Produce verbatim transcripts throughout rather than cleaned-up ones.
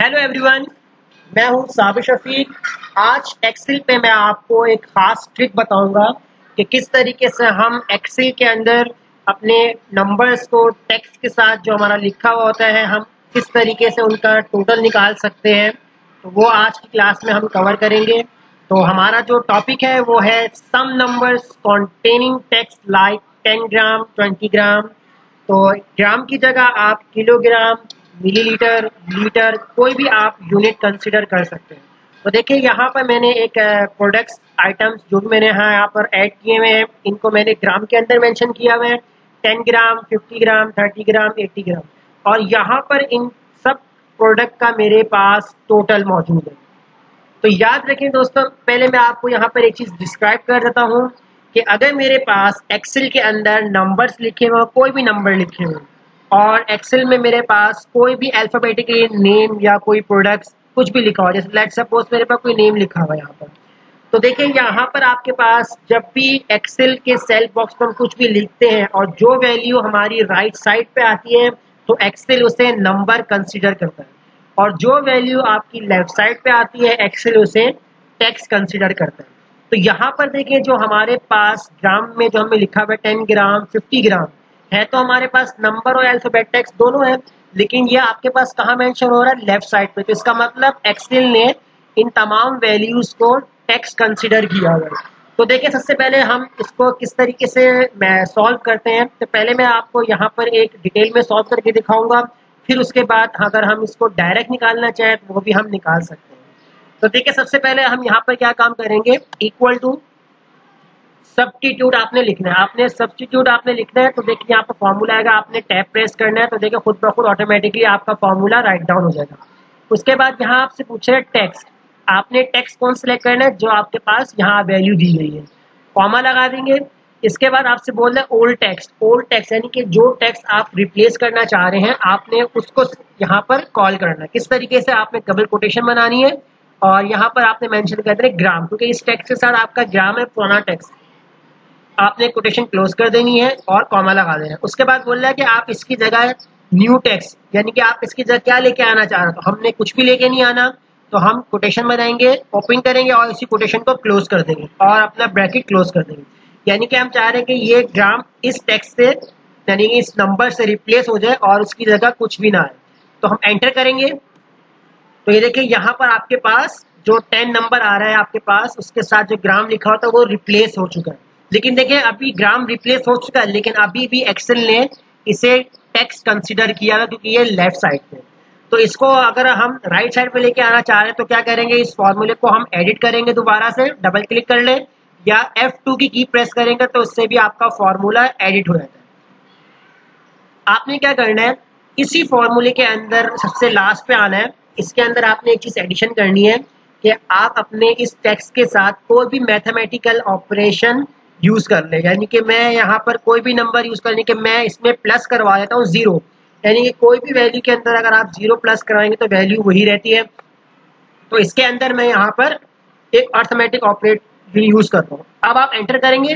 Hello everyone, मैं हूं साबिर शफीक। आज एक्सेल पे मैं आपको एक खास ट्रिक बताऊंगा कि किस तरीके से हम एक्सेल के अंदर अपने नंबर्स को टेक्स्ट के साथ जो हमारा लिखा हुआ होता है हम किस तरीके से उनका टोटल निकाल सकते हैं। तो वो आज की क्लास में हम कवर करेंगे। तो हमारा जो टॉपिक है वो है sum numbers containing text like ten gram, twenty gram. तो ग्राम की जगह आप किलोग्राम, मिलीलीटर, लीटर कोई भी आप यूनिट कंसीडर कर सकते हैं। तो देखिए यहाँ पर मैंने एक प्रोडक्ट्स आइटम्स जो भी मैंने यहाँ यहाँ पर ऐड किए हुए हैं इनको मैंने ग्राम के अंदर मेंशन किया हुआ है। Ten gram, fifty gram, thirty gram, eighty gram और यहाँ पर इन सब प्रोडक्ट का मेरे पास टोटल मौजूद है। तो याद रखें दोस्तों, पहले मैं आपको यहाँ पर एक चीज़ डिस्क्राइब कर देता हूँ कि अगर मेरे पास एक्सेल के अंदर नंबर्स लिखे हुए, कोई भी नंबर लिखे हुए और एक्सेल में मेरे पास कोई भी अल्फाबेटिकली नेम या कोई प्रोडक्ट्स कुछ भी लिखा हुआ, जैसे लेट्स सपोज मेरे पास कोई नेम लिखा हुआ है यहाँ पर। तो देखिए यहाँ पर आपके पास जब भी एक्सेल के सेल बॉक्स पर हम कुछ भी लिखते हैं और जो वैल्यू हमारी राइट साइड पे आती है तो एक्सेल उसे नंबर कंसिडर करता है, और जो वैल्यू आपकी लेफ्ट साइड पे आती है एक्सेल उसे टेक्स्ट कंसिडर करता है। तो यहाँ पर देखिए जो हमारे पास ग्राम में जो हमें लिखा हुआ है टेन ग्राम, फिफ्टी ग्राम है, तो हमारे पास नंबर और अल्फाबेट टेक्स्ट दोनों है, लेकिन ये आपके पास कहाँ मेंशन हो रहा है? लेफ्ट साइड पे। तो इसका मतलब एक्सेल ने इन तमाम वैल्यूज को टेक्स्ट कंसिडर किया हुआ है। तो देखिए सबसे पहले हम इसको किस तरीके से मैं सॉल्व करते हैं। तो पहले मैं आपको यहाँ पर एक डिटेल में सॉल्व करके दिखाऊंगा, फिर उसके बाद अगर हम इसको डायरेक्ट निकालना चाहें तो वो भी हम निकाल सकते हैं। तो देखिए सबसे पहले हम यहाँ पर क्या काम करेंगे, इक्वल टू सब्स्टिट्यूट आपने लिखना है। आपने सब्स्टिट्यूट आपने लिखना है तो देखिए यहाँ पर फॉर्मूला आएगा, आपने टैब प्रेस करना है तो देखिए खुद ब खुद ऑटोमेटिकली आपका फॉर्मूला राइट डाउन हो जाएगा। उसके बाद यहाँ आपसे पूछ रहे हैं टेक्स्ट, आपने टेक्स्ट कौन सिलेक्ट करना है? जो आपके पास यहाँ वैल्यू दी गई है, कॉमा लगा देंगे। इसके बाद आपसे बोल रहे हैं ओल्ड टेक्स्ट। ओल्ड टेक्स्ट यानी कि जो टेक्स्ट आप रिप्लेस करना चाह रहे हैं आपने उसको यहाँ पर कॉल करना है। किस तरीके से? आपने डबल कोटेशन बनानी है और यहाँ पर आपने मेंशन कर देना ग्राम, क्योंकि इस टेक्स्ट के साथ आपका ग्राम है पुराना टेक्स्ट। आपने कोटेशन क्लोज कर देनी है और कॉमा लगा देना है। उसके बाद बोल रहा है कि आप इसकी जगह न्यू टेक्स्ट, यानी कि आप इसकी जगह क्या लेके आना चाह रहे हो। तो हमने कुछ भी लेके नहीं आना, तो हम कोटेशन बनाएंगे, ओपन करेंगे और इसी कोटेशन को क्लोज कर देंगे और अपना ब्रैकेट क्लोज कर देंगे। यानी कि हम चाह रहे हैं कि ये ग्राम इस टेक्स्ट से यानी कि इस नंबर से रिप्लेस हो जाए और उसकी जगह कुछ भी ना आए। तो हम एंटर करेंगे तो ये देखिए यहाँ पर आपके पास जो टेन नंबर आ रहा है आपके पास उसके साथ जो ग्राम लिखा होता है वो रिप्लेस हो चुका है। लेकिन देखिए अभी ग्राम रिप्लेस हो चुका है, लेकिन अभी भी एक्सेल ने इसे टेक्स्ट कंसिडर किया है क्योंकि ये लेफ्ट साइड पे। तो इसको अगर हम राइट साइड पे लेके आना चाह रहे हैं तो क्या करेंगे, इस फॉर्मूले को हम एडिट करेंगे, दोबारा से डबल क्लिक कर ले या एफ टू की की प्रेस करेंगे तो उससे भी आपका फॉर्मूला एडिट हो जाता है। आपने क्या करना है, इसी फॉर्मूले के अंदर सबसे लास्ट पे आना है। इसके अंदर आपने एक चीज एडिशन करनी है कि आप अपने इस टेक्स्ट के साथ कोई भी मैथमेटिकल ऑपरेशन यूज कर ले। यानी कि मैं यहाँ पर कोई भी नंबर यूज करने के मैं इसमें प्लस करवा देता हूँ जीरो, यानी कि कोई भी वैल्यू के अंदर अगर आप जीरो प्लस कराएंगे तो वैल्यू वही रहती है। तो इसके अंदर मैं यहाँ पर एक अर्थमेटिक ऑपरेट यूज करता हूँ। अब आप एंटर करेंगे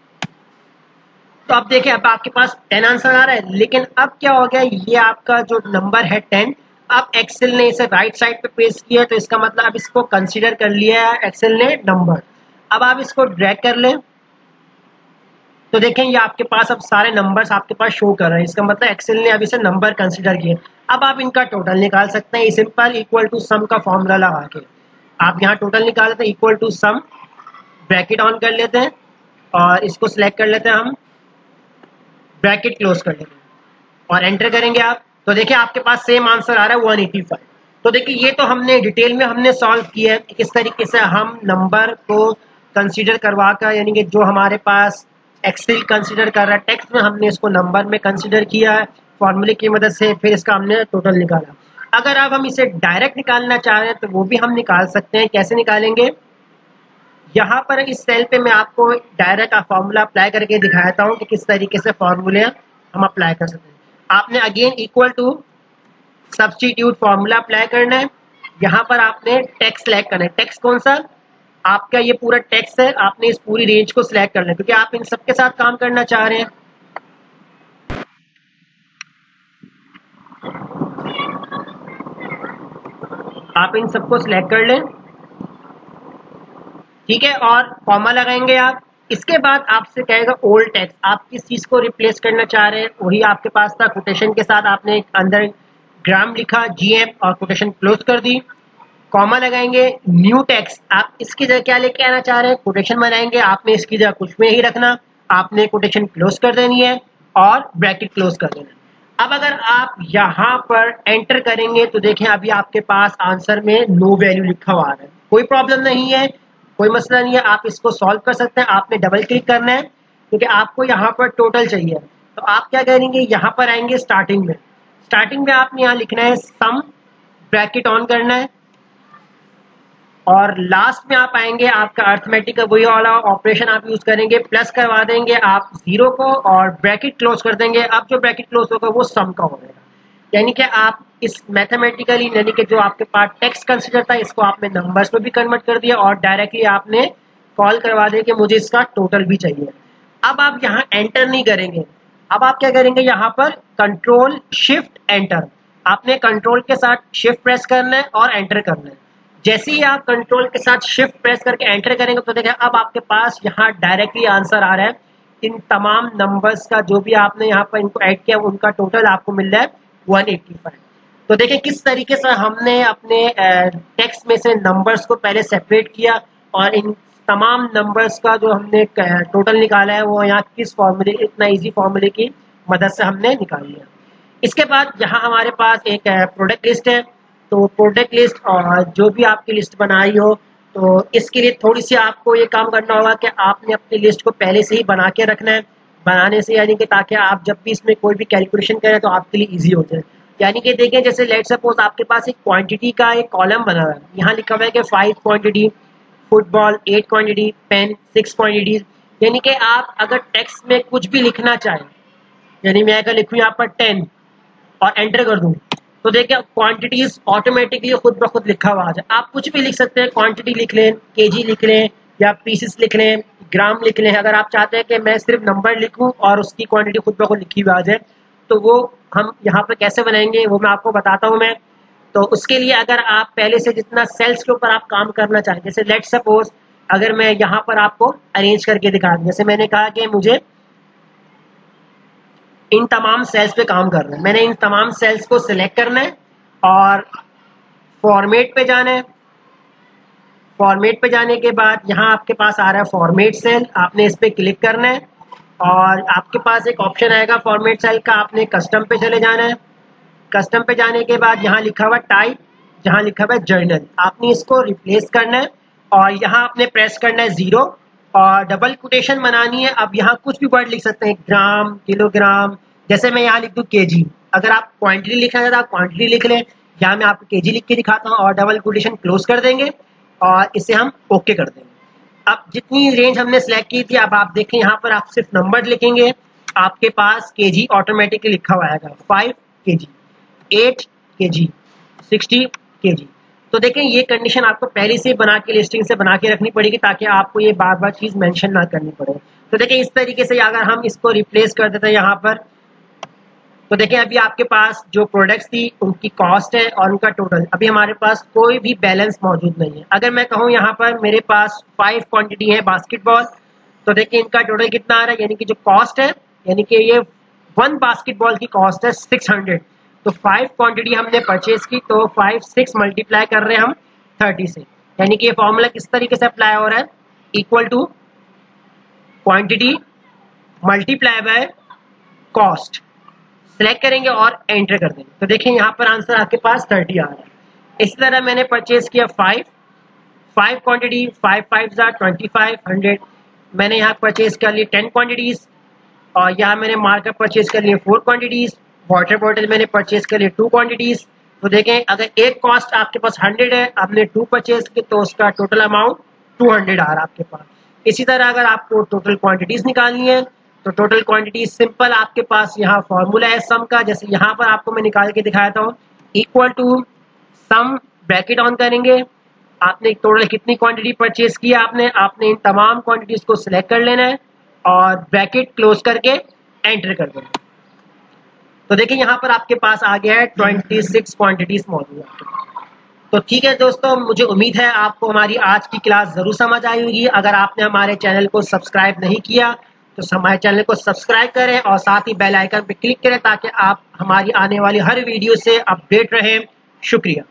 तो अब देखिए अब आपके पास टेन आंसर आ रहा है, लेकिन अब क्या हो गया, ये आपका जो नंबर है टेन, अब एक्सेल ने इसे राइट साइड पे पेस्ट किया तो इसका मतलब अब इसको कंसीडर कर लिया है एक्सेल ने नंबर। अब आप इसको ड्रैग कर लें तो देखें ये आपके पास अब सारे नंबर्स आपके पास शो कर रहे हैं। इसका मतलब एक्सेल ने अब इसे नंबर कंसीडर किए। अब आप इनका टोटल निकाल सकते हैं सिंपल इक्वल टू सम का फॉर्मूला लगा के। आप यहाँ टोटल निकाल लेते हैं equal to sum, bracket on कर लेते हैं और इसको सिलेक्ट कर लेते हैं हम, ब्रैकेट क्लोज कर लेते हैं और एंटर करेंगे आप तो देखिए आपके पास सेम आंसर आ रहा है वन एटी फाइव। तो देखिए ये तो हमने डिटेल में हमने सॉल्व किया है किस तरीके से हम नंबर को कंसीडर करवा कर, यानी कि जो हमारे पास एक्सेल कंसीडर कर रहा है टेक्स्ट में हमने इसको नंबर में कंसीडर किया है फॉर्मूले की मदद से, फिर इसका हमने टोटल निकाला। अगर अब हम इसे डायरेक्ट निकालना चाह रहे हैं तो वो भी हम निकाल सकते हैं। कैसे निकालेंगे, यहाँ पर इस सेल पे मैं आपको डायरेक्ट फॉर्मूला अप्लाई करके दिखाता हूँ कि किस तरीके से फॉर्मूले हम अप्लाई कर सकते हैं। आपने again equal to substitute formula apply करना है। यहाँ पर आपने टेक्स्ट सेलेक्ट करना है। टेक्स्ट कौन सा? आपका ये पूरा टेक्स्ट है, आपने इस पूरी रेंज को सिलेक्ट करना है क्योंकि आप इन सबके साथ काम करना चाह रहे हैं। आप इन सबको सिलेक्ट कर लें, ठीक है, और कॉमा लगाएंगे आप। इसके बाद आपसे कहेगा ओल्ड टेक्स्ट, आप किस चीज को रिप्लेस करना चाह रहे हैं वही आपके पास था। कोटेशन के साथ आपने अंदर ग्राम लिखा, जीएम, और कोटेशन क्लोज कर दी। कॉमा लगाएंगे, न्यू टेक्स्ट, आप इसकी जगह क्या लेके आना चाह रहे हैं, कोटेशन बनाएंगे, आपने इसकी जगह कुछ में ही रखना, आपने कोटेशन क्लोज कर देनी है और ब्रैकेट क्लोज कर देना है। अब अगर आप यहाँ पर एंटर करेंगे तो देखें अभी आपके पास आंसर में नो वैल्यू लिखा हुआ है। कोई प्रॉब्लम नहीं है, कोई मसला नहीं है, आप इसको सॉल्व कर सकते हैं। आपने डबल क्लिक करना है क्योंकि आपको यहाँ पर टोटल चाहिए। तो आप क्या करेंगे, यहाँ पर आएंगे स्टार्टिंग में, स्टार्टिंग में आपने यहाँ लिखना है सम, ब्रैकेट ऑन करना है, और लास्ट में आप आएंगे, आपका अर्थमेटिक का वही वाला ऑपरेशन आप यूज करेंगे, प्लस करवा देंगे आप जीरो को और ब्रैकेट क्लोज कर देंगे। अब जो ब्रैकेट क्लोज होगा वो सम का होगा, यानी कि आप इस मैथमेटिकली यानी कि जो आपके पास टेक्स्ट कंसीडर था इसको आपने नंबर्स में भी कन्वर्ट कर दिया और डायरेक्टली आपने कॉल करवा दिया कि मुझे इसका टोटल भी चाहिए। अब आप यहाँ एंटर नहीं करेंगे, अब आप क्या करेंगे, यहाँ पर कंट्रोल शिफ्ट एंटर, आपने कंट्रोल के साथ शिफ्ट प्रेस करना है और एंटर करना है। जैसे ही आप कंट्रोल के साथ शिफ्ट प्रेस करके एंटर करेंगे तो देखें अब आपके पास यहाँ डायरेक्टली आंसर आ रहा है। इन तमाम नंबर्स का जो भी आपने यहाँ पर इनको ऐड किया उनका टोटल आपको मिल रहा है वन एटी फाइव। तो देखें किस तरीके से हमने अपने टेक्स्ट में से नंबर्स को पहले सेपरेट किया और इन तमाम नंबर्स का जो हमने टोटल निकाला है वो यहाँ किस फॉर्मूले, इतना इजी फॉर्मूले की मदद से हमने निकाल लिया। इसके बाद यहाँ हमारे पास एक प्रोडक्ट लिस्ट है, तो प्रोडक्ट लिस्ट और जो भी आपकी लिस्ट बनाई हो तो इसके लिए थोड़ी सी आपको ये काम करना होगा कि आपने अपनी लिस्ट को पहले से ही बना के रखना है। बनाने से यानी कि ताकि आप जब भी इसमें कोई भी कैलकुलेशन करें तो आपके लिए इजी हो जाए। यानी कि देखें जैसे लेट सपोज आपके पास एक क्वांटिटी का एक कॉलम बना हुआ है, यहाँ लिखा हुआ है कि five quantity football, eight quantity pen, six quantities, यानी कि आप अगर टेक्स्ट में कुछ भी लिखना चाहें, यानी मैं अगर लिखूँ यहाँ पर टेन और एंटर कर दूँ तो देखिए क्वांटिटीज ऑटोमेटिकली खुद ब खुद लिखा हुआ आ जाए। आप कुछ भी लिख सकते हैं, क्वांटिटी लिख लें, केजी लिख लें या पीसेस लिख लें, ग्राम लिख लें। अगर आप चाहते हैं कि मैं सिर्फ नंबर लिखूं और उसकी क्वांटिटी खुद ब खुद लिखी हुई आ जाए तो वो हम यहाँ पर कैसे बनाएंगे वो मैं आपको बताता हूँ मैं। तो उसके लिए अगर आप पहले से जितना सेल्स के ऊपर आप काम करना चाहें, जैसे लेट सपोज अगर मैं यहाँ पर आपको अरेंज करके दिखा दूँ, जैसे मैंने कहा कि मुझे इन तमाम सेल्स पे काम करना है, मैंने इन तमाम सेल्स को सिलेक्ट करना है और फॉर्मेट पे जाना है। फॉर्मेट पे जाने के बाद यहाँ आपके पास आ रहा है फॉर्मेट सेल, आपने इस पे क्लिक करना है और आपके पास एक ऑप्शन आएगा फॉर्मेट सेल का, आपने कस्टम पे चले जाना है। कस्टम पे जाने के बाद यहाँ लिखा हुआ टाइप, जहाँ लिखा हुआ जर्नल, आपने इसको रिप्लेस करना है और यहाँ आपने प्रेस करना है जीरो और डबल कोटेशन बनानी है। अब यहाँ कुछ भी वर्ड लिख सकते हैं, ग्राम, किलोग्राम, जैसे मैं यहाँ लिख दूँ केजी। अगर आप क्वांटिटी लिखना चाहते हैं आप क्वांटिटी लिख लें, यहाँ मैं आपको केजी लिख के दिखाता हूँ और डबल कोटेशन क्लोज कर देंगे और इसे हम ओके कर देंगे। अब जितनी रेंज हमने सेलेक्ट की थी अब आप देखें यहाँ पर आप सिर्फ नंबर लिखेंगे, आपके पास केजी ऑटोमेटिकली लिखा हुआ आएगा, five KG, eight KG, sixty KG. तो देखें ये कंडीशन आपको पहले से बना के लिस्टिंग से बना के रखनी पड़ेगी ताकि आपको ये बार बार चीज मेंशन ना करनी पड़े। तो देखें इस तरीके से अगर हम इसको रिप्लेस कर देते हैं यहाँ पर तो देखें अभी आपके पास जो प्रोडक्ट्स थी उनकी कॉस्ट है और उनका टोटल, अभी हमारे पास कोई भी बैलेंस मौजूद नहीं है। अगर मैं कहूँ यहाँ पर मेरे पास फाइव क्वांटिटी है बास्केटबॉल, तो देखिए इनका टोटल कितना आ रहा है, यानी कि जो कॉस्ट है यानी कि ये वन बास्केटबॉल की कॉस्ट है सिक्स हंड्रेड। तो फाइव क्वांटिटी हमने परचेज की तो फाइव सिक्स मल्टीप्लाई कर रहे हैं हम थर्टी से, यानी कि ये फॉर्मूला किस तरीके से अप्लाई हो रहा है, equal to quantity multiply by cost. Select करेंगे और एंटर कर देंगे तो देखिए यहाँ पर आंसर आपके पास थर्टी आ रहा है। इसी तरह मैंने परचेज किया five five quantity, five five jar twenty five hundred, मैंने यहाँ परचेज कर ली टेन क्वांटिटीज और यहाँ मैंने मार्कअप परचेज कर लिए फोर क्वांटिटीज, वाटर बॉटल मैंने परचेज कर लिए टू क्वांटिटीज। तो देखें अगर एक कॉस्ट आपके पास हंड्रेड है, आपने टू परचेज की तो उसका टोटल अमाउंट टू हंड्रेड आ रहा है आपके पास। इसी तरह अगर आपको टोटल क्वांटिटीज निकालनी है तो टोटल क्वांटिटी सिंपल आपके पास यहाँ फॉर्मूला है सम का, जैसे यहाँ पर आपको मैं निकाल के दिखाता हूँ, equal to sum, bracket on करेंगे, आपने टोटल कितनी क्वांटिटी परचेज की आपने आपने इन तमाम क्वांटिटीज को सिलेक्ट कर लेना है और ब्रैकेट क्लोज करके एंटर कर देना। तो देखिए यहाँ पर आपके पास आ गया है ट्वेंटी सिक्स क्वांटिटीज मौजूद है। तो ठीक है दोस्तों, मुझे उम्मीद है आपको हमारी आज की क्लास ज़रूर समझ आई होगी। अगर आपने हमारे चैनल को सब्सक्राइब नहीं किया तो हमारे चैनल को सब्सक्राइब करें और साथ ही बेल आइकन पर क्लिक करें ताकि आप हमारी आने वाली हर वीडियो से अपडेट रहें। शुक्रिया।